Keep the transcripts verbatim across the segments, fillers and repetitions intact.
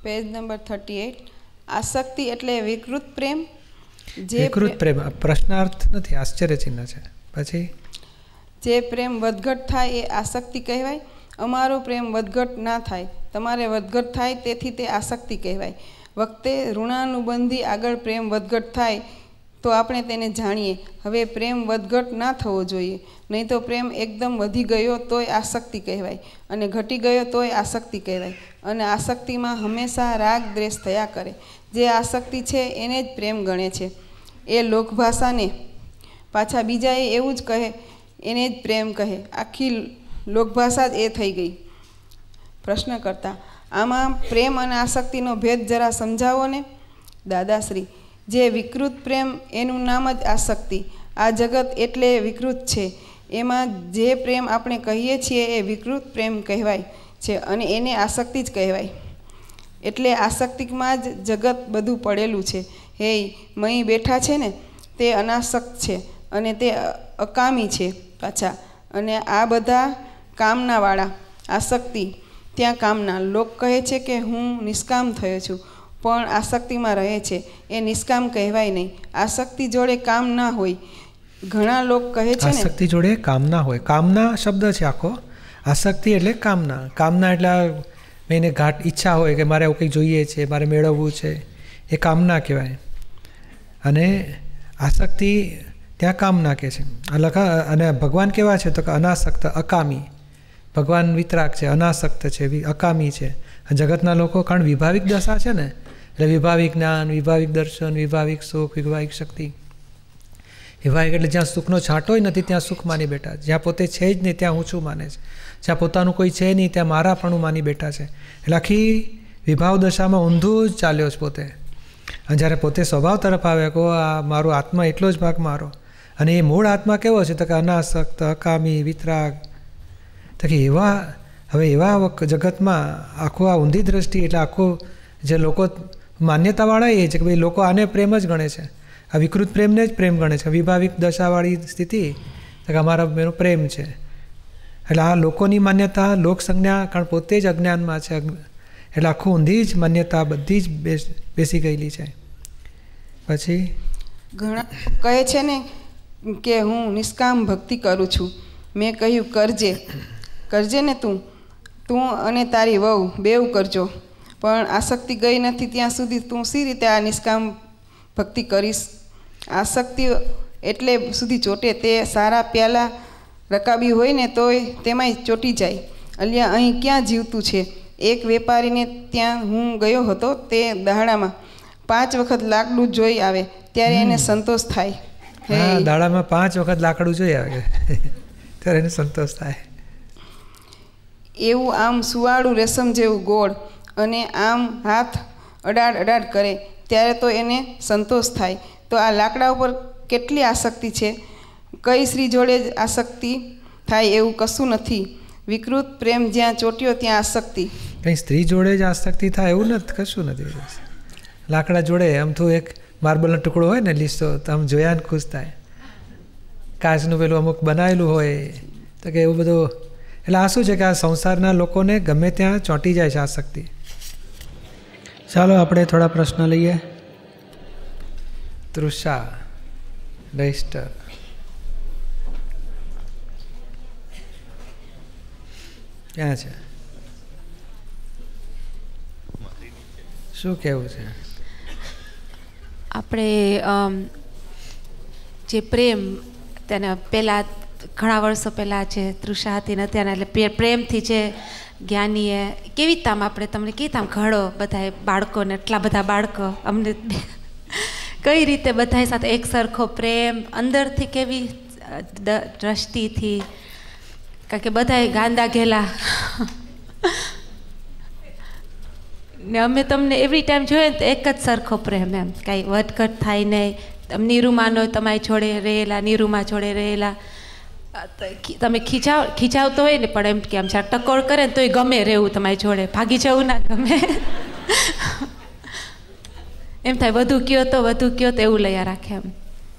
Page number thirty eight. આસક્તિ એટલે વિકૃત પ્રેમ. જે વિકૃત પ્રેમ પ્રશ્નાર્થ નથી, આશ્ચર્ય ચિહ્ન છે. પછી જે પ્રેમ વધઘટ થાય એ આસક્તિ કહેવાય. અમારો પ્રેમ વધઘટ ના થાય, તમારે વધઘટ થાય, તેથી તે આસક્તિ કહેવાય. વખતે ઋણાનુબંધી આગળ પ્રેમ વધઘટ થાય તો આપણે તેને જાણીએ. હવે પ્રેમ વધઘટ ના થવો જોઈએ, નહીં તો પ્રેમ એકદમ વધી ગયો તોય આસક્તિ કહેવાય, અને ઘટી ગયો તોય આસક્તિ કહેવાય. અને આસક્તિમાં હંમેશા રાગ દ્વેષ થયા કરે. જે આસક્તિ છે એને જ પ્રેમ ગણે છે. એ લોકભાષાને પાછા બીજા એ એવું જ કહે, એને જ પ્રેમ કહે. આખી લોકભાષા જ એ થઈ ગઈ. પ્રશ્ન કરતા આમાં પ્રેમ અને આસક્તિનો ભેદ જરા સમજાવો ને. દાદાશ્રી: જે વિકૃત પ્રેમ એનું નામ જ આસક્તિ. આ જગત એટલે વિકૃત છે. એમાં જે પ્રેમ આપણે કહીએ છીએ એ વિકૃત પ્રેમ કહેવાય છે, અને એને આસક્તિ જ કહેવાય. એટલે આસક્તિમાં જ જગત બધું પડેલું છે. હે મહી બેઠા છે ને તે અનાસક્ત છે, અને તે અકામી છે પાછા. અને આ બધા કામનાવાળા. આસક્તિ ત્યાં કામના. લોક કહે છે કે હું નિષ્કામ થયો છું, પણ આસક્તિમાં રહે છે, એ નિષ્કામ કહેવાય નહીં. આસક્તિ જોડે કામ ના હોય. ઘણા લોક કહે છે ને આસક્તિ જોડે કામ ના હોય. કામના શબ્દ છે આખો. આસક્તિ એટલે કામના. કામના એટલે મેં ઘાટ ઈચ્છા હોય કે મારે આવું કંઈક જોઈએ છે, મારે મેળવવું છે, એ કામના કહેવાય. અને આસક્તિ ત્યાં કામના કહે છે. આ લખા. અને ભગવાન કેવા છે તો કે અનાસક્ત, અકામી. ભગવાન વિતરાગ છે, અનાસક્ત છે, અકામી છે. જગતના લોકો કારણ વિભાવિક દશા છે ને, એટલે વિભાવિક જ્ઞાન, વિભાવિક દર્શન, વિભાવિક સુખ, વિભાવિક શક્તિ. વિભાવિક એટલે જ્યાં સુખનો છાંટોય નથી ત્યાં સુખ માની બેઠા. જ્યાં પોતે છે જ નહીં ત્યાં ઊંચું માને છે. જ્યાં પોતાનું કોઈ છે નહીં ત્યાં મારાપણું માની બેઠા છે. એટલે આખી વિભાવ દશામાં ઊંધું જ ચાલ્યો છે પોતે. અને જ્યારે પોતે સ્વભાવ તરફ આવે કહો આ મારો આત્મા એટલો જ ભાગ મારો. અને એ મૂળ આત્મા કેવો છે તો કે અનાસક્ત, અકામી, વિતરાગ. તો કે એવા હવે એવા જગતમાં આખું આ ઊંધી દ્રષ્ટિ એટલે આખું જે લોકો માન્યતાવાળા એ છે કે ભાઈ લોકો આને પ્રેમ જ ગણે છે. આ વિકૃત પ્રેમને જ પ્રેમ ગણે છે. વિભાવિક દશાવાળી સ્થિતિ તો કે અમારા એનો પ્રેમ છે. એટલે આ લોકોની માન્યતા, લોક સંજ્ઞા, કારણ પોતે જ અજ્ઞાનમાં છે. એટલે આખું ઊંધી જ માન્યતા બધી જ બેસી ગયેલી છે. પછી ઘણા કહે છે ને કે હું નિષ્કામ ભક્તિ કરું છું. મેં કહ્યું કરજે કરજે ને તું તું અને તારી વહુ બેઉ કરજો, પણ આસક્તિ ગઈ નથી ત્યાં સુધી તું સી રીતે આ નિષ્કામ ભક્તિ કરીશ. આસક્તિ એટલે સુધી ચોટે. તે સારા પ્યાલા રકાબી હોય ને તોય તેમાંય ચોટી જાય. અલ્યા અહીં ક્યાં જીવતું છે. એક વેપારીને ત્યાં હું ગયો હતો. તે દહાડામાં પાંચ વખત લાકડું જોઈ આવે ત્યારે એને સંતોષ થાય. હા, દાડામાં પાંચ વખત લાકડું જોઈ આવે ત્યારે એને સંતોષ થાય. એવું આમ સુવાળું રેશમ જેવું ગોળ, અને આમ હાથ અડાડ અડાડ કરે ત્યારે તો એને સંતોષ થાય. તો આ લાકડા ઉપર કેટલી આસક્તિ છે. કઈ સ્ત્રી જોડે જ આસક્તિ થાય એવું કશું નથી. વિકૃત પ્રેમ જ્યાં ચોટ્યો ત્યાં આસક્તિ. કંઈ સ્ત્રી જોડે જ આસક્તિ થાય એવું નથી, કશું નથી. લાકડા જોડે આમ તો એક માર્બલનો ટુકડો હોય ને લીસો તો આમ જોયા ને ખુશ થાય. કાચનું પેલું અમુક બનાવેલું હોય તો કે એવું બધું. એટલે આ શું છે કે આ સંસારના લોકોને ગમે ત્યાં ચોંટી જાય છે આસક્તિ. ચાલો આપણે થોડા પ્રશ્ન લઈએ. તૃષા રજિસ્ટર. ક્યાં છે? શું કહેવું છે? આપણે જે પ્રેમ તેને પહેલાં ઘણા વર્ષો પહેલાં જે તૃષા હતી ને અત્યારના એટલે પ્રેમથી જે જ્ઞાનીએ કેવી રીતે આમ આપણે તમને કેવી રીતે આમ ઘડો બધા બાળકોને એટલા બધા બાળકો અમને કઈ રીતે બધા સાથે એક સરખો પ્રેમ અંદરથી કેવી દ્રષ્ટિથી, કારણ કે બધા ગાંડા ઘેલા ને અમે તમને એવરી ટાઈમ જોઈએ ને તો એક જ સરખો પ્રેમ. એમ કાંઈ વધઘટ થાય નહીં. નીરુમાનો તમારી જોડે રહેલા, નીરુમા જોડે રહેલા તમે ખીચાવ ખીચાવતો હોય ને પણ એમ કે આમ ટકોર કરે ને તોય ગમે રહેવું તમારી જોડે, ભાગી જવું ના ગમે. એમ થાય વધુ કયો તો વધુ કયો તો એવું લઈ રાખે. એમ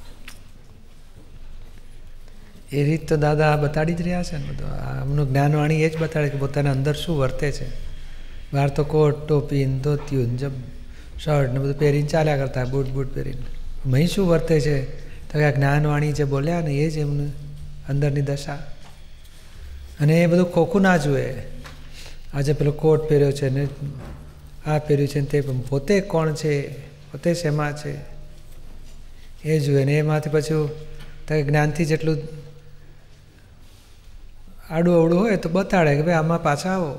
એ રીત તો દાદા બતાડી જ રહ્યા છે ને બધું. આમનું જ્ઞાનવાણી એ જ બતાડે કે પોતાના અંદર શું વર્તે છે. બહાર તો કોટ ટોપી ને ધોતિયું ને જબ શર્ટ ને બધું પહેરીને ચાલ્યા કરતા, બૂટ બૂટ પહેરીને. મહી શું વર્તે છે તો કે જ્ઞાનવાણી જે બોલ્યા ને એ જ એમનું અંદરની દશા. અને એ બધું ખોખું ના જુએ. આજે પેલો કોટ પહેર્યો છે ને આ પહેર્યું છે ને તે પોતે કોણ છે, પોતે શેમાં છે એ જુએ ને એમાંથી પછી જ્ઞાનથી જેટલું આડું અવડું હોય તો બતાડે કે ભાઈ આમાં પાછા આવો.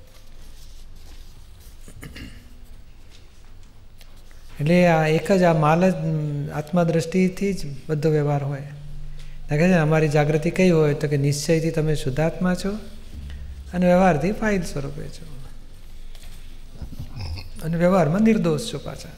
એટલે આ એક જ આ માલ જ આત્મદ્રષ્ટિથી જ બધો વ્યવહાર હોય. કહે છે ને અમારી જાગૃતિ કઈ હોય તો કે નિશ્ચયથી તમે શુદ્ધાત્મા છો અને વ્યવહારથી ફાઇલ સ્વરૂપે છો, અને વ્યવહારમાં નિર્દોષ છો પાછા.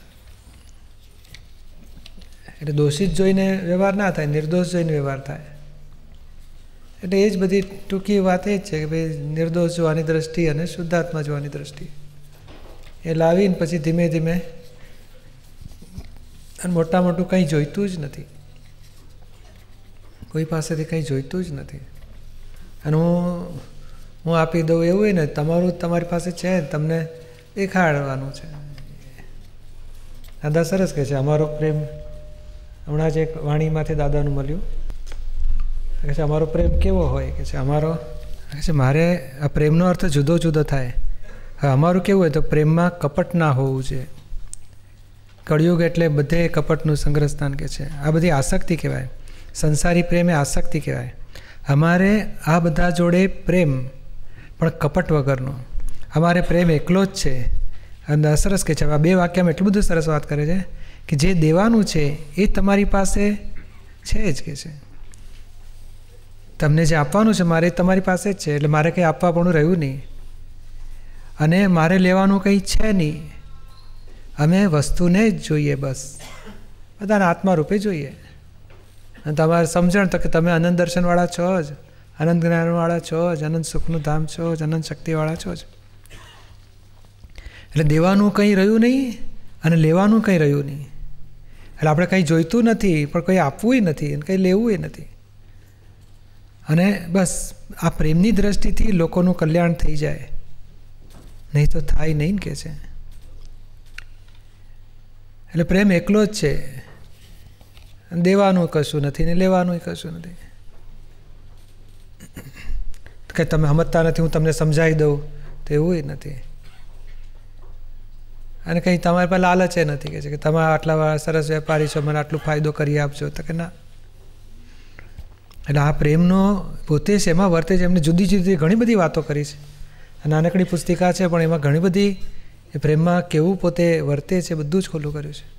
એટલે દોષિત જોઈને વ્યવહાર ના થાય, નિર્દોષ જોઈને વ્યવહાર થાય. એટલે એ જ બધી ટૂંકી વાત એ જ છે કે ભાઈ નિર્દોષ જોવાની દ્રષ્ટિ અને શુદ્ધાત્મા જોવાની દ્રષ્ટિ એ લાવીને પછી ધીમે ધીમે, અને મોટા મોટું કંઈ જોઈતું જ નથી, કોઈ પાસેથી કંઈ જોઈતું જ નથી. અને હું હું આપી દઉં એવું હોય ને, તમારું તમારી પાસે છે તમને દેખાડવાનું છે. દાદા સરસ કહે છે અમારો પ્રેમ, હમણાં જ એક વાણીમાંથી દાદાનું મળ્યું કે છે અમારો પ્રેમ કેવો હોય કે છે અમારો કે છે મારે આ પ્રેમનો અર્થ જુદો જુદો થાય. હવે અમારું કેવું હોય તો પ્રેમમાં કપટ ના હોવું જોઈએ. કળિયુગ એટલે બધે કપટનું સંગ્રહસ્થાન કે છે. આ બધી આસક્તિ કહેવાય. સંસારી પ્રેમ એ આસક્તિ કહેવાય. અમારે આ બધા જોડે પ્રેમ પણ કપટ વગરનો. અમારે પ્રેમ એકલો જ છે. અને સરસ કહે છે, આ બે વાક્યમાં એટલું બધું સરસ વાત કરે છે કે જે દેવાનું છે એ તમારી પાસે છે જ કે છે. તમને જે આપવાનું છે મારે તમારી પાસે જ છે. એટલે મારે કંઈ આપવા પણ રહ્યું નહીં, અને મારે લેવાનું કંઈ છે નહીં. અમે વસ્તુને જ જોઈએ, બસ બધાને આત્મા રૂપે જોઈએ. અને તમારે સમજણ તો કે તમે અનંત દર્શનવાળા છો જ, અનંત જ્ઞાનવાળા છો જ, અનંત સુખનું ધામ છો જ, અનંત શક્તિવાળા છો જ. એટલે દેવાનું કંઈ રહ્યું નહીં અને લેવાનું કંઈ રહ્યું નહીં. એટલે આપણે કંઈ જોઈતું નથી પણ કંઈ આપવું નથી અને કંઈ લેવું નથી. અને બસ આ પ્રેમની દ્રષ્ટિથી લોકોનું કલ્યાણ થઈ જાય, નહીં તો થાય નહીં ને કે છે. એટલે પ્રેમ એકલો જ છે, દેવાનું કશું નથી ને લેવાનું કશું નથી. કે તમે સમજતા નથી, હું તમને સમજાવી દઉં તો એવું નથી. અને કંઈ તમારી પાસે લાલચ એ નથી કે છે કે તમે આટલા સરસ વેપારી છો, મને આટલો ફાયદો કરી આપજો, તો કે ના. એટલે આ પ્રેમનો પોતે છે એમાં વર્તે છે. એમને જુદી જુદી ઘણી બધી વાતો કરી છે. નાનકડી પુસ્તિકા છે પણ એમાં ઘણી બધી એ પ્રેમમાં કેવું પોતે વર્તે છે બધું જ ખોલું કર્યું છે.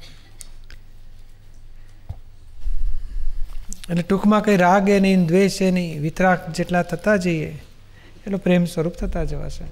એટલે ટૂંકમાં કંઈ રાગ એ નહીં, દ્વેષ એ નહીં, વિતરાગ જેટલા થતા જઈએ એટલો પ્રેમ સ્વરૂપ થતા જવાશે.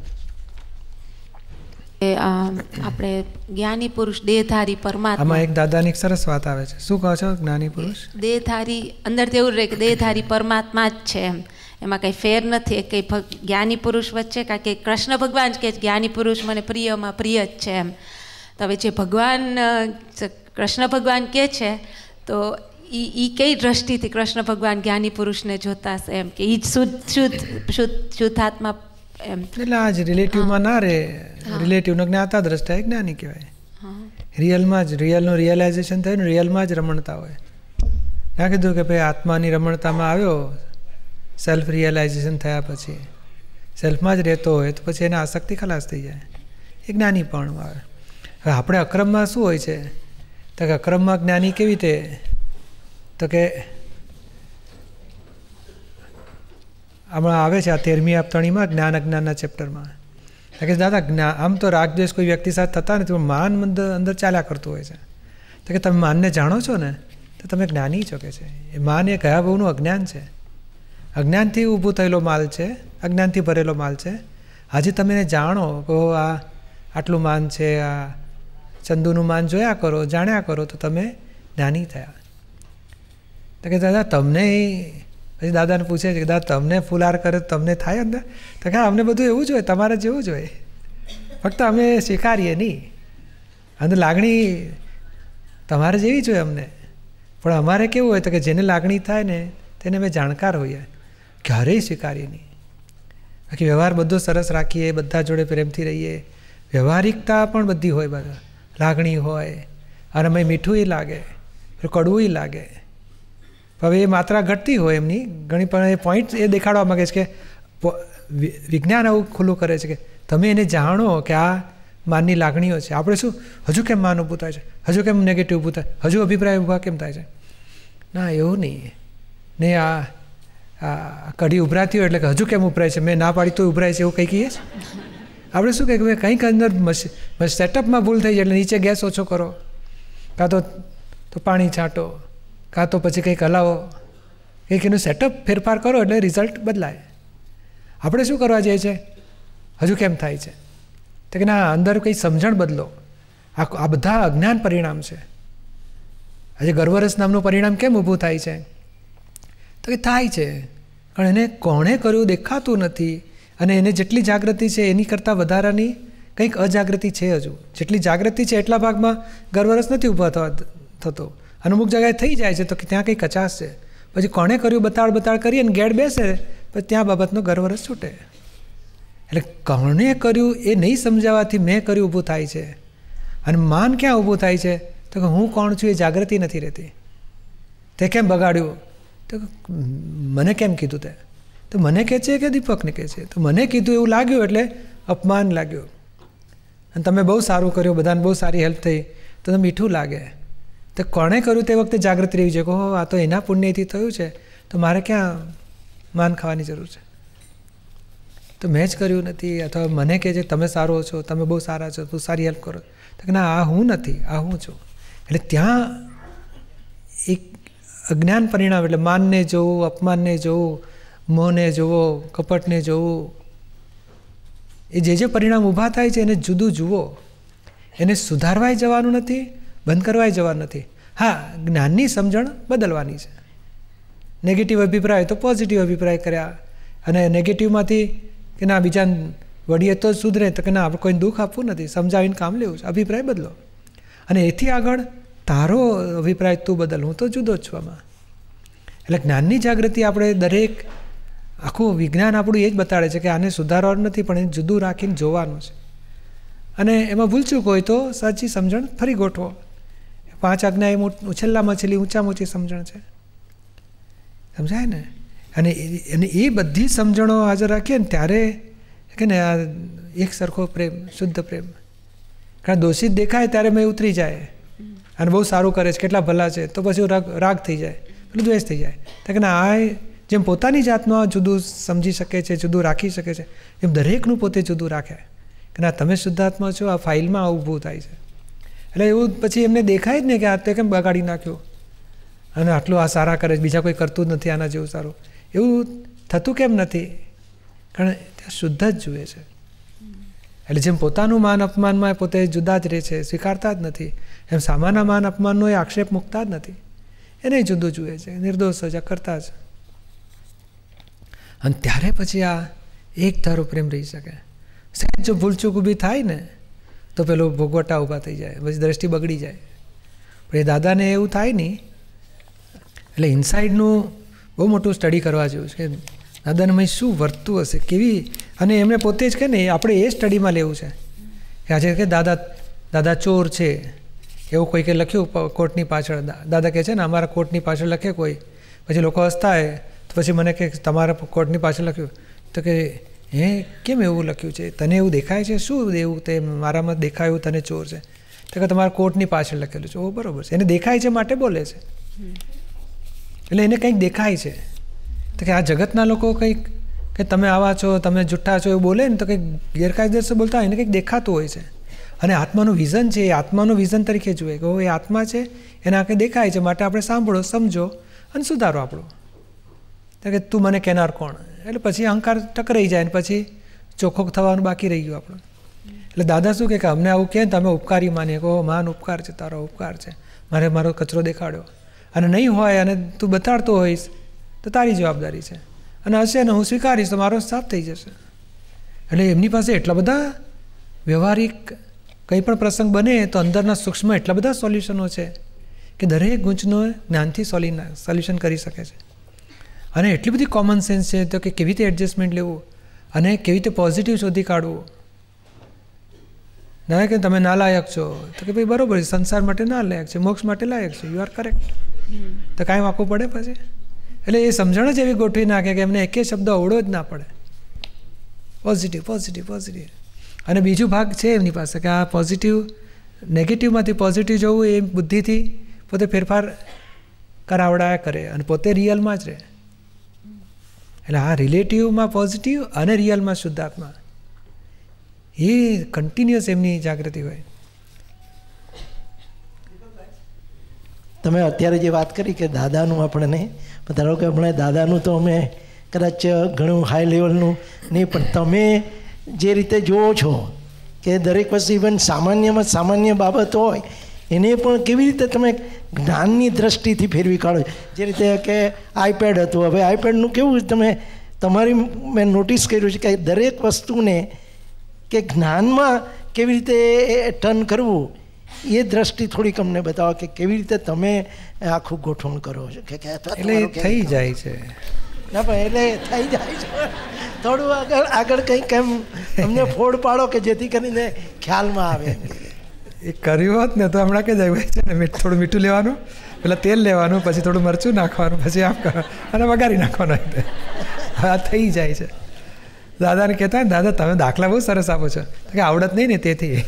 આપણે જ્ઞાની પુરુષ દેહધારી પરમાત્મા. આમાં એક દાદાની સરસ વાત આવે છે. શું કહો છો? જ્ઞાની પુરુષ દેહધારી અંદરથી એવું રહે કે દેહધારી પરમાત્મા જ છે એમ, એમાં કંઈ ફેર નથી. કંઈ જ્ઞાની પુરુષ વચ્ચે કારણ કે કૃષ્ણ ભગવાન જ કે જ્ઞાની પુરુષ મને પ્રિયમાં પ્રિય જ છે એમ. તો હવે જે ભગવાન કૃષ્ણ ભગવાન કહે છે તો એ એ કઈ દ્રષ્ટિથી કૃષ્ણ ભગવાન જ્ઞાની પુરુષને જોતા છે એમ કે એ જ શુદ્ધ શુદ્ધ શુદ્ધ શુદ્ધાત્મા એમ. એટલે આ જ રિલેટિવમાં ના રહે. રિલેટિવનો જ્ઞાતા દ્રષ્ટા જ્ઞાની કહેવાય. રિયલમાં જ રિયલનું રિયલાઇઝેશન થયું ને રિયલમાં જ રમણતા હોય. ના કીધું કે ભાઈ આત્માની રમણતામાં આવ્યો, સેલ્ફ રિયલાઇઝેશન થયા પછી સેલ્ફમાં જ રહેતો હોય તો પછી એને આસક્તિ ખલાસ થઈ જાય, એ જ્ઞાની પણ આવે. હવે આપણે અક્રમમાં શું હોય છે તો કે અક્રમમાં જ્ઞાની કેવી રીતે તો કે હમણાં આવે છે આ તેરમી આપતણીમાં જ્ઞાન અજ્ઞાનના ચેપ્ટરમાં કે દાદા જ્ઞાન આમ તો રાગદ્વેષ કોઈ વ્યક્તિ સાથે થતા નથી પણ માન અંદર અંદર ચાલ્યા કરતું હોય છે. તો કે તમે માનને જાણો છો ને તો તમે જ્ઞાની છો કે છે. એ માન એ કયા બહુનું અજ્ઞાન છે, અજ્ઞાનથી ઊભું થયેલો માલ છે, અજ્ઞાનથી ભરેલો માલ છે. આજે તમે એને જાણો કહો આ આટલું માન છે, આ ચંદુનું માન જોયા કરો, જાણ્યા કરો તો તમે જ્ઞાની થયા. તો કે દાદા તમને પછી દાદાને પૂછે છે કે દાદા તમને ફુલાર કરે તો તમને થાય અંદર? તો કે અમને બધું એવું જ હોય, તમારે જેવું જ હોય, ફક્ત અમે સ્વીકારીએ નહીં. અંદર લાગણી તમારે જેવી જ હોય અમને, પણ અમારે કેવું હોય તો કે જેને લાગણી થાય ને તેને અમે જાણકાર હોઈએ, ક્યારેય સ્વીકારીએ નહીં. બાકી વ્યવહાર બધો સરસ રાખીએ, બધા જોડે પ્રેમથી રહીએ, વ્યવહારિકતા પણ બધી હોય, બધા લાગણી હોય, અને મેં મીઠું લાગે, કડવું લાગે. હવે એ માત્રા ઘટતી હોય એમની ઘણી, પણ એ પોઈન્ટ એ દેખાડવા માગે છે કે વિજ્ઞાન આવું ખુલ્લું કરે છે કે તમે એને જાણો કે આ માનની લાગણીઓ છે. આપણે શું હજુ કેમ માન ઊભું થાય છે, હજુ કેમ નેગેટિવ ઊભું થાય, હજુ અભિપ્રાય ઊભા કેમ થાય છે? ના, એવું નહીં. ને આ આ કઢી ઉભરાતી હોય એટલે કે હજુ કેમ ઉભરાય છે, મેં ના પાડી તો ઉભરાય છે, એવું કંઈ કહીએ છીએ. આપણે શું કહીએ કે કંઈક અંદર સેટઅપમાં ભૂલ થઈ જાય એટલે નીચે ગેસ ઓછો કરો, કાં તો તો પાણી છાંટો, કાં તો પછી કંઈક હલાવો, કંઈક એનું સેટઅપ ફેરફાર કરો એટલે રિઝલ્ટ બદલાય. આપણે શું કરવા જઈએ છીએ, હજુ કેમ થાય છે, તો કે ના, અંદર કંઈ સમજણ બદલો. આ આ બધા અજ્ઞાન પરિણામ છે. આજે ગર્વરસ નામનું પરિણામ કેમ ઊભું થાય છે, તો કે થાય છે પણ એને કોણે કર્યું દેખાતું નથી, અને એને જેટલી જાગૃતિ છે એની કરતાં વધારાની કંઈક અજાગૃતિ છે. હજુ જેટલી જાગૃતિ છે એટલા ભાગમાં ગર્વરસ નથી ઊભા થવા થતો, અને અમુક જગ્યાએ થઈ જાય છે તો કે ત્યાં કંઈ કચાશ છે. પછી કોણે કર્યું બતાડ બતાડ કરી અને ગેડ બેસે પછી ત્યાં બાબતનો ગર્વરસ છૂટે. એટલે કોણે કર્યું એ નહીં સમજાવવાથી મેં કર્યું ઊભું થાય છે. અને માન ક્યાં ઊભું થાય છે, તો કે હું કોણ છું એ જાગૃતિ નથી રહેતી. તે કેમ બગાડ્યું, તો મને કેમ કીધું, તે તો મને કહે છે કે દીપકને કહે છે, તો મને કીધું એવું લાગ્યું એટલે અપમાન લાગ્યું. અને તમે બહુ સારું કર્યું, બધાને બહુ સારી હેલ્પ થઈ તો તમને મીઠું લાગે. તો કોણે કર્યું તે વખતે જાગૃતિ રહેવી છે કે હો આ તો એના પુણ્યથી થયું છે, તો મારે ક્યાં માન ખાવાની જરૂર છે, તો મેં જ કર્યું નથી. અથવા મને કહે છે તમે સારો છો, તમે બહુ સારા છો, બહુ સારી હેલ્પ કરો, તો કે ના, આ હું નથી, આ હું છું. એટલે ત્યાં એક અજ્ઞાન પરિણામ, એટલે માનને જોવું, અપમાનને જોવું, મોહને જોવો, કપટને જોવું, એ જે જે પરિણામ ઊભા થાય છે એને જુદું જુઓ. એને સુધારવાય જવાનું નથી, બંધ કરવાય જવાનું નથી. હા, જ્ઞાનની સમજણ બદલવાની છે. નેગેટિવ અભિપ્રાય તો પોઝિટિવ અભિપ્રાય કર્યા, અને નેગેટિવમાંથી કે ના બીજા વળીએ તો સુધરે, તો કે ના આપણે કોઈને દુઃખ આપવું નથી, સમજાવીને કામ લેવું છે, અભિપ્રાય બદલો. અને એથી આગળ તારો અભિપ્રાય તું બદલ, હું તો જુદો જ છું આમાં. એટલે જ્ઞાનની જાગૃતિ આપણે દરેક, આખું વિજ્ઞાન આપણું એ જ બતાડે છે કે આને સુધારવાનું નથી, પણ એને જુદું રાખીને જોવાનું છે. અને એમાં ભૂલચૂક હોય તો સાચી સમજણ ફરી ગોઠવો. પાંચ આજ્ઞા એ છેલ્લામાં છેલ્લી ઊંચામાં ઊંચી સમજણ છે, સમજાય ને? અને અને એ બધી સમજણો હાજર રાખીએ ને ત્યારે કે ને આ એક સરખો પ્રેમ, શુદ્ધ પ્રેમ. કારણ દોષિત દેખાય ત્યારે મેં ઉતરી જાય, અને બહુ સારું કરે છે, કેટલા ભલા છે, તો પછી રાગ રાગ થઈ જાય, પેલું દ્વેષ થઈ જાય. તો કે ના, આ જેમ પોતાની જાતમાં જુદું સમજી શકે છે, જુદું રાખી શકે છે, એમ દરેકનું પોતે જુદું રાખે કે ના તમે શુદ્ધાત્મા છો, આ ફાઇલમાં આવું ઊભું થાય છે. એટલે એવું પછી એમને દેખાય જ ને કે આ તે કેમ બગાડી નાખ્યું, અને આટલું આ સારા કરે છે, બીજા કોઈ કરતું જ નથી આના જેવું સારું. એવું થતું કેમ નથી? કારણ ત્યાં શુદ્ધ જ જુએ છે. એટલે જેમ પોતાનું માન અપમાનમાં પોતે જુદા જ રહે છે, સ્વીકારતા જ નથી, એમ સામાના માન અપમાનનો એ આક્ષેપ મૂકતા જ નથી, એને જુદું જુએ છે, નિર્દોષ જ કરતા જ. અને ત્યારે પછી આ એક ધારો પ્રેમ રહી શકે. સહેજ જો ભૂલચૂક ઊભી થાય ને તો પેલો ભોગવટા ઊભા થઈ જાય, પછી દ્રષ્ટિ બગડી જાય. પણ એ દાદાને એવું થાય નહીં. એટલે ઇનસાઇડનું બહુ મોટું સ્ટડી કરવા જેવું છે. દાદાને મેં શું વર્તું હશે, કેવી, અને એમને પોતે જ કે ને આપણે એ સ્ટડીમાં લેવું છે કે આજે કે દાદા દાદા ચોર છે એવું કોઈ કે લખ્યું કોર્ટની પાછળ, દાદા કહે છે ને અમારા કોર્ટની પાછળ લખે કોઈ, પછી લોકો હસતા હોય તો પછી મને કે તમારા કોર્ટની પાછળ લખ્યું, તો કે હે કેમ એવું લખ્યું છે, તને એવું દેખાય છે, શું એવું તે મારામાં દેખાયું તને ચોર છે, તો કે તમારા કોર્ટની પાછળ લખેલું છે. ઓ બરાબર છે, એને દેખાય છે માટે બોલે છે, એટલે એને કંઈક દેખાય છે. તો કે આ જગતના લોકો કંઈક કે તમે આવા છો, તમે જુઠ્ઠા છો એવું બોલે ને, તો કંઈક ગેરકાયદેસર બોલતા હોય એને કંઈક દેખાતું હોય છે. અને આત્માનું વિઝન છે, એ આત્માનું વિઝન તરીકે જુએ કે એ આત્મા છે, એને આ કંઈ દેખાય છે માટે આપણે સાંભળો, સમજો અને સુધારો આપણો. તો કે તું મને કહેનાર કોણ? એટલે પછી અહંકાર ટકરાઈ જાય ને પછી ચોખ્ખો થવાનું બાકી રહી ગયું આપણું. એટલે દાદા શું કહે કે અમને આવું કહે ને તમે ઉપકારી માનીએ કહો મહાન ઉપકાર છે, તારો ઉપકાર છે, મારે મારો કચરો દેખાડ્યો. અને નહીં હોય અને તું બતાડતો હોઈશ તો તારી જવાબદારી છે, અને હશે ને હું સ્વીકારીશ તો મારો સાફ થઈ જશે. એટલે એમની પાસે એટલા બધા વ્યવહારિક કંઈ પણ પ્રસંગ બને તો અંદરના સૂક્ષ્મ એટલા બધા સોલ્યુશનો છે કે દરેક ગૂંચનો જ્ઞાનથી સોલ્યુ સોલ્યુશન કરી શકે છે. અને એટલી બધી કોમન સેન્સ છે તો કે કેવી રીતે એડજસ્ટમેન્ટ લેવું અને કેવી રીતે પોઝિટિવ શોધી કાઢવું. ના કે તમે ના લાયક છો, તો કે ભાઈ બરાબર છે, સંસાર માટે ના લાયક છે, મોક્ષ માટે લાયક છે, યુ આર કરેક્ટ. તો કાંઈ વાંકવું પડે પછી? એટલે એ સમજણ જ એવી ગોઠવી નાખે કે એમને એકે શબ્દ અવળો જ ના પડે. Positive positive positive. અને બીજું ભાગ છે એમની પાસે કે આ પોઝિટિવ નેગેટિવમાંથી પોઝિટિવ જવું એ બુદ્ધિથી પોતે ફેરફાર કરાવડાયા કરે અને પોતે રિયલમાં જ રહે. એટલે આ રિલેટિવમાં પોઝિટિવ અને રિયલમાં શુદ્ધાત્મા, એ કન્ટિન્યુઅસ એમની જાગૃતિ હોય. તમે અત્યારે જે વાત કરી કે દાદાનું આપણને ધારો કે હમણાં દાદાનું તો અમે કદાચ ઘણું હાઈ લેવલનું નહીં, પણ તમે જે રીતે જુઓ છો કે દરેક વસ્તુ ઇવન સામાન્યમાં સામાન્ય બાબત હોય એને પણ કેવી રીતે તમે જ્ઞાનની દ્રષ્ટિથી ફેરવી કાઢો. જે રીતે કે આઈપેડ હતું, હવે આઈપેડનું કેવું તમે તમારી મેં નોટિસ કર્યું છે કે દરેક વસ્તુને કે જ્ઞાનમાં કેવી રીતે ટર્ન કરવું એ દ્રષ્ટિ થોડીક અમને બતાવો કે કેવી રીતે તમે આખું ગોઠવણ કરો છો. કે એટલે થઈ જાય છે ના પણ એટલે થઈ જાય છે, થોડું આગળ આગળ કંઈક એમ અમને ફોડ પાડો કે જેથી કરીને ખ્યાલમાં આવે. એ કર્યું હોત ને તો હમણાં કે જાય છે ને થોડું મીઠું લેવાનું, પેલા તેલ લેવાનું, પછી થોડું મરચું નાખવાનું, પછી આમ કરો અને વઘારી નાખવાનું. આ થઈ જાય છે. દાદાને કહેતા ને દાદા તમે દાખલા બહુ સરસ આપો છો, કે આવડત નહીં ને તેથી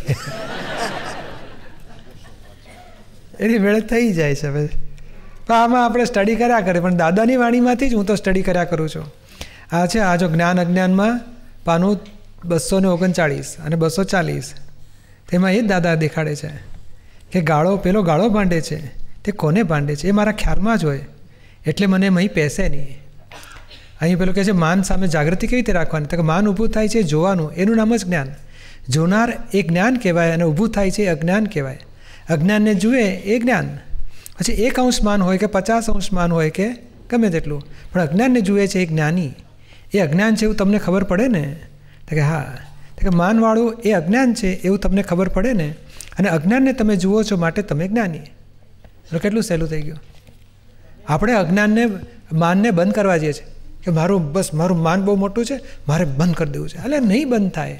એની વેળે થઈ જાય છે. હવે પણ આમાં આપણે સ્ટડી કર્યા કરીએ, પણ દાદાની વાણીમાંથી જ હું તો સ્ટડી કર્યા કરું છું. આ છે આ જો જ્ઞાન અજ્ઞાનમાં પાનું બસો ને ઓગણચાળીસ અને બસો ચાલીસ, તેમાં એ જ દાદા દેખાડે છે કે ગાળો પેલો ગાળો ભાંડે છે તે કોને ભાંડે છે એ મારા ખ્યાલમાં જ હોય, એટલે મને અહીં પેસે નહીં. અહીં પેલું કહે છે માન સામે જાગૃતિ કેવી રીતે રાખવાની, તો કે માન ઊભું થાય છે જોવાનું, એનું નામ જ જ્ઞાન. જોનાર એ જ્ઞાન કહેવાય અને ઊભું થાય છે એ અજ્ઞાન કહેવાય. અજ્ઞાનને જુએ એ જ્ઞાન. પછી એક અંશ માન હોય કે પચાસ અંશ માન હોય કે ગમે તેટલું, પણ અજ્ઞાનને જુએ છે એ જ્ઞાની. એ અજ્ઞાન છે એવું તમને ખબર પડે ને, તો કે હા, તો કે માનવાળું એ અજ્ઞાન છે એવું તમને ખબર પડે ને, અને અજ્ઞાનને તમે જુઓ છો માટે તમે જ્ઞાની. તો કેટલું સહેલું થઈ ગયું. આપણે અજ્ઞાનને માનને બંધ કરવા જઈએ છીએ કે મારું બસ મારું માન બહુ મોટું છે, મારે બંધ કરી દેવું છે. એટલે નહીં બંધ થાય.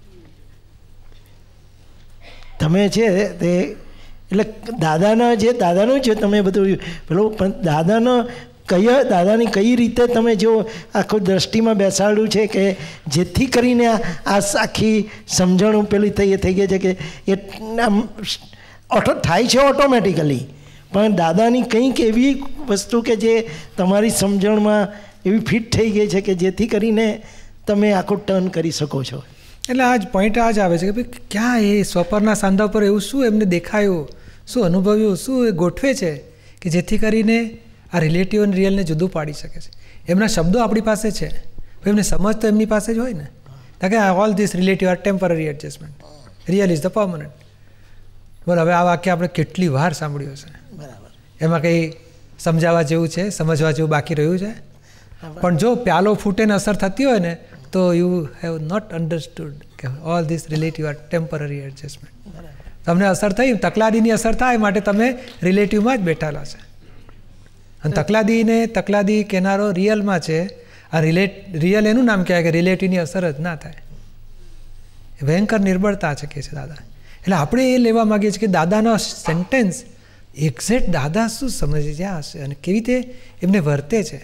તમે છે તે એટલે દાદાના જે દાદાનું છે તમે બધું પેલું, પણ દાદાનો કયા દાદાની કઈ રીતે તમે જો આખું દ્રષ્ટિમાં બેસાડ્યું છે કે જેથી કરીને આ આખી સમજણ પેલી થઈ થઈ ગઈ છે કે એ ઓટો થાય છે ઓટોમેટિકલી, પણ દાદાની કંઈક એવી વસ્તુ કે જે તમારી સમજણમાં એવી ફિટ થઈ ગઈ છે કે જેથી કરીને તમે આખું ટર્ન કરી શકો છો. એટલે આ જ પોઈન્ટ આ જ આવે છે કે ભાઈ ક્યાં એ સ્વપરના સાંધા પર એવું શું એમને દેખાયું, શું અનુભવ્યું, શું એ ગોઠવે છે કે જેથી કરીને આ રિલેટિવ અને રિયલને જુદું પાડી શકે છે. એમના શબ્દો આપણી પાસે છે, એમને સમજ તો એમની પાસે જ હોય ને. કે all this relative are temporary adjustment, real is the permanent. બોલો હવે આ વાક્ય આપણે કેટલી વાર સાંભળ્યું છે, બરાબર. એમાં કંઈ સમજાવવા જેવું છે, સમજવા જેવું બાકી રહ્યું છે? પણ જો પ્યાલો ફૂટે ને અસર થતી હોય ને તો યુ હેવ નોટ અન્ડરસ્ટુડ કે all this relative are temporary adjustment. તમને અસર થઈ, તકલાદીની અસર થાય માટે તમે રિલેટિવમાં જ બેઠેલા છે. અને તકલાદીને તકલાદી કેનારો રિયલમાં છે. આ રિલેટ રિયલ એનું નામ કહેવાય કે રિલેટિવની અસર જ ના થાય. ભયંકર નિર્બળતા છે કે છે દાદા. એટલે આપણે એ લેવા માગીએ છીએ કે દાદાનો સેન્ટેન્સ એક્ઝેક્ટ દાદા શું સમજ્યા હશે અને કેવી રીતે એમને વર્તે છે.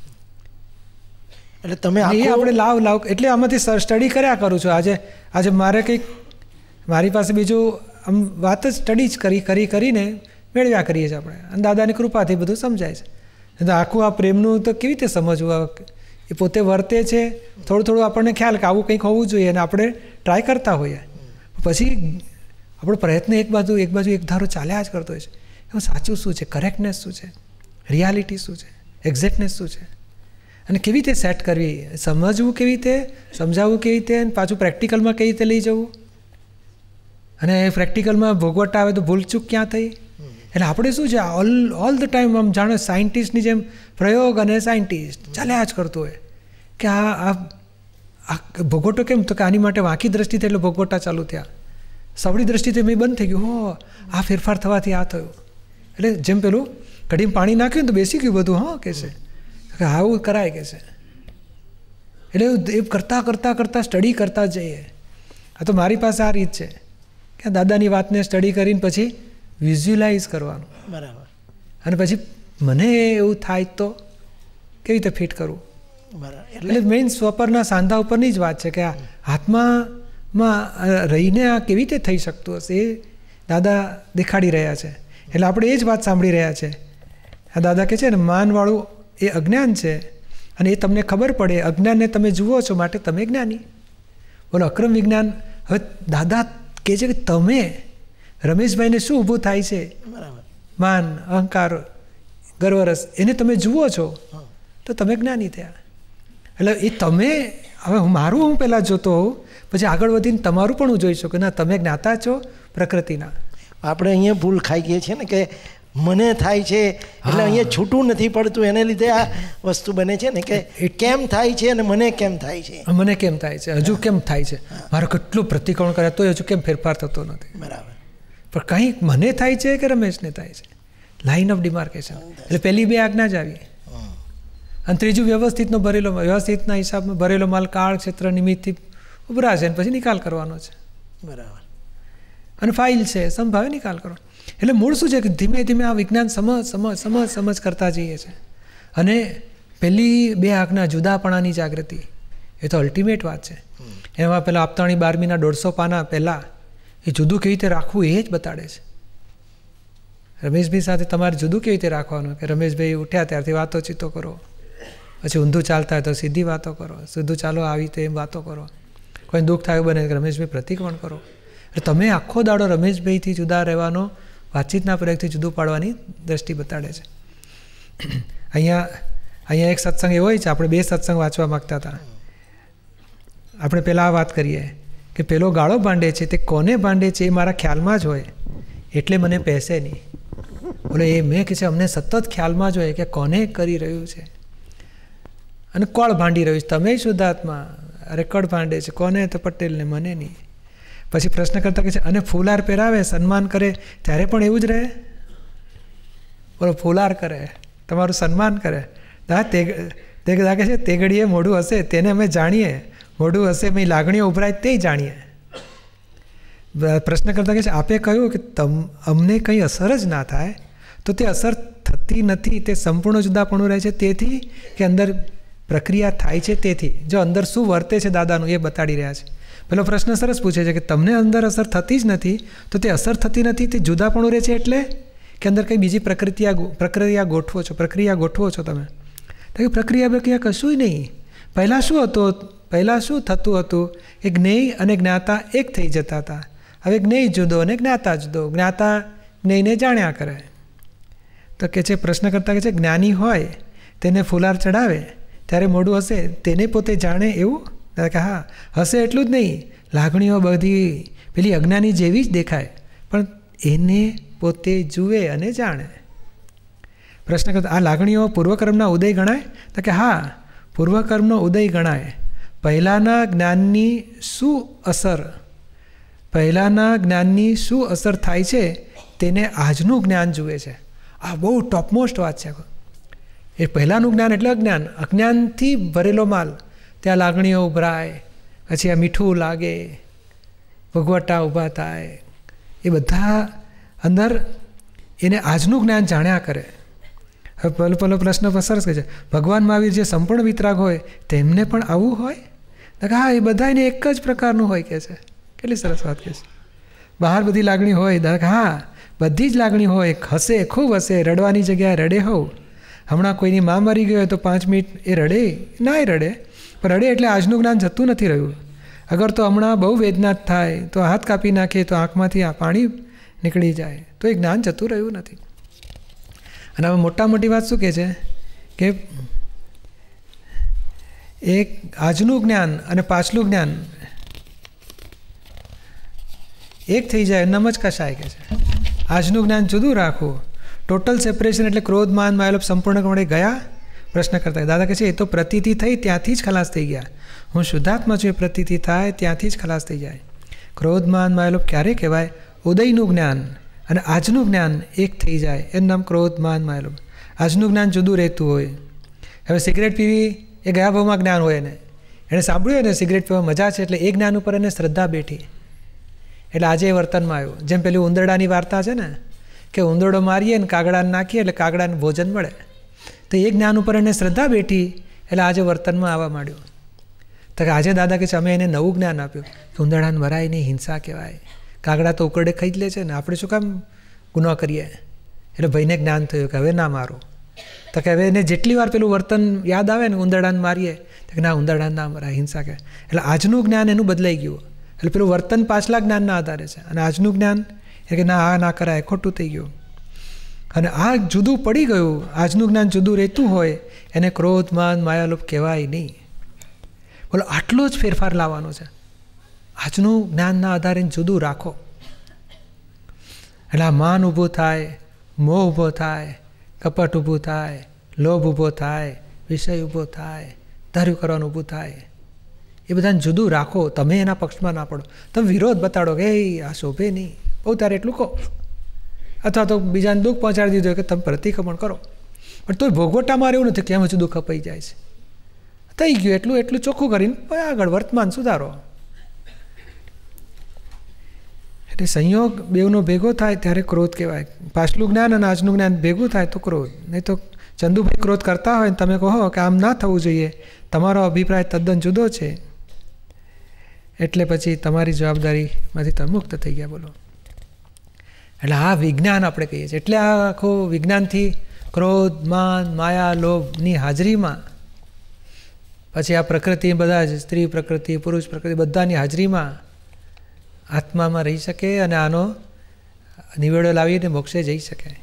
એટલે તમે એ આપણે લાવ લાવ એટલે આમાંથી સ્ટડી કર્યા કરું છું. આજે આજે મારે કંઈક મારી પાસે બીજું આમ વાત જ સ્ટડી જ કરી કરી કરીને મેળવ્યા કરીએ છીએ આપણે, અને દાદાની કૃપાથી બધું સમજાય છે. આખું આ પ્રેમનું તો કેવી રીતે સમજવું, એ પોતે વર્તે છે, થોડું થોડું આપણને ખ્યાલ કે આવું કંઈક હોવું જોઈએ અને આપણે ટ્રાય કરતા હોઈએ. પછી આપણો પ્રયત્ન એક બાજુ એક બાજુ એક ધારો ચાલ્યા જ કરતો હોય છે. એમાં સાચું શું છે, કરેક્ટનેસ શું છે, રિયાલિટી શું છે, એક્ઝેક્ટનેસ શું છે, અને કેવી રીતે સેટ કરવી, સમજવું કેવી રીતે, સમજાવવું કેવી રીતે, અને પાછું પ્રેક્ટિકલમાં કેવી રીતે લઈ જવું, અને પ્રેક્ટિકલમાં ભોગવટ આવે તો ભૂલચૂક ક્યાં થઈ. એટલે આપણે શું છે ઓલ ઓલ ધ ટાઈમ આમ જાણો સાયન્ટિસ્ટની જેમ પ્રયોગ અને સાયન્ટિસ્ટ ચાલ્યા જ કરતો હોય કે આ આ ભોગવટો કેમ, તો કે આની માટે વાંકી દ્રષ્ટિથી એટલે ભોગવટા ચાલુ થયા, સવડી દ્રષ્ટિથી મેં બંધ થઈ ગયું, હો આ ફેરફાર થવાથી આ થયું. એટલે જેમ પેલું કઢીમાં પાણી નાખ્યું તો બેસી ગયું બધું, હા કે છે કે આવું કરાય કે છે. એટલે એ કરતાં કરતાં કરતાં સ્ટડી કરતા જ જઈએ. આ તો મારી પાસે આ રીત છે કે દાદાની વાતને સ્ટડી કરીને પછી વિઝ્યુલાઇઝ કરવાનું. બરાબર. અને પછી મને એવું થાય તો કેવી રીતે ફિટ કરવું. બરાબર. એટલે મેઇન સ્વપરના સાંધા ઉપરની જ વાત છે કે આ આત્મામાં રહીને આ કેવી રીતે થઈ શકતું હશે એ દાદા દેખાડી રહ્યા છે. એટલે આપણે એ જ વાત સાંભળી રહ્યા છે. આ દાદા કહે છે ને માનવાળું એ અજ્ઞાન છે અને એ તમને ખબર પડે, અજ્ઞાનને તમે જુઓ છો માટે તમે જ્ઞાની. બોલો અક્રમ વિજ્ઞાન. હવે દાદા કહે છે કે તમે રમેશભાઈને શું ઊભું થાય છે, માન, અહંકાર, ગર્વરસ, એને તમે જુઓ છો તો તમે જ્ઞાની થયા. એટલે એ તમે હવે હું મારું હું પહેલાં જોતો હોઉં, પછી આગળ વધીને તમારું પણ હું જોઈ શકું ના તમે જ્ઞાતા છો પ્રકૃતિના. આપણે અહીંયા ભૂલ ખાઈ ગઈ છે ને કે મને થાય છે એટલે અહીંયા છૂટું નથી પડતું, એને લીધે આ વસ્તુ બને છે ને કે કેમ થાય છે અને મને કેમ થાય છે. મને કેમ થાય છે, હજુ કેમ થાય છે, મારે કેટલું પ્રતિક્રમણ કરે તો હજુ કેમ ફેરફાર થતો નથી. બરાબર. પણ કંઈક મને થાય છે કે રમેશને થાય છે, લાઇન ઓફ ડિમાર્કેશન. એટલે પહેલી બે આજ્ઞા જ આવી અને ત્રીજું વ્યવસ્થિતનો ભરેલો વ્યવસ્થિતના હિસાબમાં ભરેલો માલ કાળ ક્ષેત્ર નિમિત્તથી ઉભરાશે અને પછી નિકાલ કરવાનો છે. બરાબર. અને ફાઇલ છે સંભાવે નિકાલ કરો. એટલે મૂળ શું છે કે ધીમે ધીમે આ વિજ્ઞાન સમજ સમજ સમજ સમજ કરતા જઈએ છે. અને પહેલી બે આજ્ઞા જુદાપણાની જાગૃતિ એ તો અલ્ટિમેટ વાત છે. એમાં પહેલાં આપતાણી બારમીના દોઢસો પાના પહેલાં એ જુદું કેવી રીતે રાખવું એ જ બતાડે છે. રમેશભાઈ સાથે તમારે જુદું કેવી રીતે રાખવાનું કે રમેશભાઈ ઉઠ્યા ત્યારથી વાતો ચીતો કરો, પછી ઊંધું ચાલતા હોય તો સીધી વાતો કરો, સીધું ચાલો આવી રીતે એમ વાતો કરો, કોઈ દુઃખ થાય બને કે રમેશભાઈ પ્રતિક્રમણ કરો. એટલે તમે આખો દાડો રમેશભાઈથી જુદા રહેવાનો વાતચીતના પ્રયોગથી જુદું પાડવાની દ્રષ્ટિ બતાડે છે. અહીંયા અહીંયા એક સત્સંગ એવો છે, આપણે બે સત્સંગ વાંચવા માગતા હતા. આપણે પહેલાં આ વાત કરીએ કે પેલો ગાળો ભાંડે છે તે કોને ભાંડે છે એ મારા ખ્યાલમાં જ હોય એટલે મને પહેશે નહીં. બોલે એ મેં કે છે અમને સતત ખ્યાલમાં જ હોય કે કોને કરી રહ્યું છે અને કોણ ભાંડી રહ્યું છે. તમે શુદ્ધાત્મા રેકર્ડ ભાંડે છે કોને, તો પટેલને, મને નહીં. પછી પ્રશ્ન કરતા કે છે અને ફૂલાર પહેરાવે સન્માન કરે ત્યારે પણ એવું જ રહે. બોલો ફૂલાર કરે તમારું સન્માન કરે દા તે તે લાગે છે તે ઘડીએ મોઢું હશે તેને અમે જાણીએ, મોઢું હશે મેં લાગણીઓ ઉભરાય તે જાણીએ. પ્રશ્ન કરતા કે છે આપે કહ્યું કે તમ અમને કંઈ અસર જ ના થાય તો તે અસર થતી નથી, તે સંપૂર્ણ જુદાપણું રહે છે તેથી કે અંદર પ્રક્રિયા થાય છે તેથી. જો અંદર શું વર્તે છે દાદાનું એ બતાડી રહ્યા છે. પેલો પ્રશ્ન સરસ પૂછે છે કે તમને અંદર અસર થતી જ નથી તો તે અસર થતી નથી તે જુદાપણું રહે છે એટલે કે અંદર કંઈ બીજી પ્રકૃતિયા પ્રક્રિયા ગોઠવો છો પ્રક્રિયા ગોઠવો છો તમે. તો કે પ્રક્રિયા પ્રક્રિયા કશું નહીં. પહેલાં શું હતું, પહેલાં શું થતું હતું કે જ્ઞેય અને જ્ઞાતા એક થઈ જતા હતા. હવે જ્ઞેય જુદો અને જ્ઞાતા જુદો, જ્ઞાતા જ્ઞેયને જાણ્યા કરે. તો કે છે પ્રશ્ન કરતા કે છે જ્ઞાની હોય તેને ફુલાર ચડાવે ત્યારે મોઢું હશે તેને પોતે જાણે એવું કે હા હશે એટલું જ નહીં, લાગણીઓ બધી પેલી અજ્ઞાની જેવી જ દેખાય પણ એને પોતે જુએ અને જાણે. પ્રશ્ન કરતા આ લાગણીઓ પૂર્વકર્મના ઉદય ગણાય? તો કે હા પૂર્વકર્મનો ઉદય ગણાય. પહેલાંના જ્ઞાનની શું અસર પહેલાંના જ્ઞાનની શું અસર થાય છે તેને આજનું જ્ઞાન જુએ છે. આ બહુ ટોપમોસ્ટ વાત છે. એ પહેલાંનું જ્ઞાન એટલે અજ્ઞાન, અજ્ઞાનથી ભરેલો માલ. ત્યાં લાગણીઓ ઉભરાય, પછી આ મીઠું લાગે, ભગવટા ઊભા થાય, એ બધા અંદર એને આજનું જ્ઞાન જાણ્યા કરે. હવે પહેલો પહેલો પ્રશ્ન સરસ કહે છે ભગવાન મહાવીર જે સંપૂર્ણ વિતરાગ હોય તેમને પણ આવું હોય? હા એ બધાને એક જ પ્રકારનું હોય કે છે. કેટલી સરસ વાત કહે છે. બહાર બધી લાગણી હોય, હા બધી જ લાગણી હોય, હસે ખૂબ હશે, રડવાની જગ્યાએ રડે હોવ. હમણાં કોઈની માં મરી ગઈ હોય તો પાંચ મિનિટ એ રડે ના એ રડે પણ રડે એટલે આજનું જ્ઞાન જતું નથી રહ્યું. અગર તો હમણાં બહુ વેદના થાય તો હાથ કાપી નાખીએ તો આંખમાંથી આ પાણી નીકળી જાય તો એ જ્ઞાન જતું રહ્યું નથી. અને હવે મોટા મોટી વાત શું કહે છે કે એક આજનું જ્ઞાન અને પાછલું જ્ઞાન એક થઈ જાય નમ જ કશાય કે છે. આજનું જ્ઞાન જુદું રાખવું. ટોટલ સેપરેશન એટલે ક્રોધ માન માયલોપ સંપૂર્ણપણે ગયા? પ્રશ્ન કરતા દાદા કહે છે એ તો પ્રતીતિ થઈ ત્યાંથી જ ખલાસ થઈ ગયા. હું શુદ્ધાત્મા છું એ પ્રતીતિ થાય ત્યાંથી જ ખલાસ થઈ જાય. ક્રોધ માન માયલોપ ક્યારે કહેવાય? ઉદયનું જ્ઞાન અને આજનું જ્ઞાન એક થઈ જાય એનું નામ ક્રોધ માન માયલોપ. આજનું જ્ઞાન જુદું રહેતું હોય. હવે સિગરેટ પીવી એ ગયા ભાવમાં જ્ઞાન હોય એને એણે સાંભળ્યું હોય ને સિગરેટ પીવા મજા છે એટલે એ જ્ઞાન ઉપર એને શ્રદ્ધા બેઠી એટલે આજે એ વર્તનમાં આવ્યું. જેમ પેલી ઉંદરડાની વાર્તા છે ને કે ઉંદરડો મારીએ ને કાગડાને નાખીએ એટલે કાગડાને ભોજન મળે. તો એ જ્ઞાન ઉપર એને શ્રદ્ધા બેઠી એટલે આજે વર્તનમાં આવવા માંડ્યું. તો કે આજે દાદા કે છે અમે એને નવું જ્ઞાન આપ્યું કે ઉંદરડાને મરાય નહીં, હિંસા કહેવાય. કાગડા તો ઉકરડે ખાઈ જ લે છે ને, આપણે શું કામ ગુનો કરીએ? એટલે ભાઈને જ્ઞાન થયું કે હવે ના મારો. તો કે હવે એને જેટલી વાર પેલું વર્તન યાદ આવે ને ઉંદરડાને મારીએ તો કે ના ઉંદરડાને ના મરાય, હિંસા કહે. એટલે આજનું જ્ઞાન એનું બદલાઈ ગયું. એટલે પેલું વર્તન પાછલા જ્ઞાનના આધારે છે અને આજનું જ્ઞાન એ કે ના આ ના કરાય, ખોટું થઈ ગયું. અને આ જુદું પડી ગયું, આજનું જ્ઞાન જુદું રહેતું હોય એને ક્રોધ માન માયાલોભ કહેવાય નહીં. બોલો આટલો જ ફેરફાર લાવવાનો છે. આજનું જ્ઞાનના આધારે જુદું રાખો એટલે આ માન ઊભો થાય, મોહ ઊભો થાય, કપટ ઊભું થાય, લોભ ઊભો થાય, વિષય ઊભો થાય, ધાર્યું કરવાનું ઊભું થાય. એ બધાને જુદું રાખો. તમે એના પક્ષમાં ના પડો. તમે વિરોધ બતાડો કે એ આ શોભે નહીં, બહુ તારે એટલું કહો, અથવા તો બીજાને દુઃખ પહોંચાડી દીધું કે તમે પ્રતિક્રમણ કરો. પણ તોય ભોગવટામાં એવું નથી કે એમ જ દુઃખ અપાઈ જાય છે. થઈ ગયું એટલું એટલું ચોખ્ખું કરીને આગળ વર્તમાન સુધારો. એટલે સંયોગ બેવનો ભેગો થાય ત્યારે ક્રોધ કહેવાય. પાછલું જ્ઞાન અને આજનું જ્ઞાન ભેગું થાય તો ક્રોધ. નહીં તો ચંદુભાઈ ક્રોધ કરતા હોય ને તમે કહો કે આમ ના થવું જોઈએ, તમારો અભિપ્રાય તદ્દન જુદો છે, એટલે પછી તમારી જવાબદારીમાંથી તમે મુક્ત થઈ ગયા. બોલો એટલે આ વિજ્ઞાન આપણે કહીએ છીએ. એટલે આ આખું વિજ્ઞાનથી ક્રોધ માન માયા લોભની હાજરીમાં પછી આ પ્રકૃતિ બધા જ સ્ત્રી પ્રકૃતિ પુરુષ પ્રકૃતિ બધાની હાજરીમાં આત્મામાં રહી શકે અને આનો નિવેડો લાવીને મોક્ષે જઈ શકે.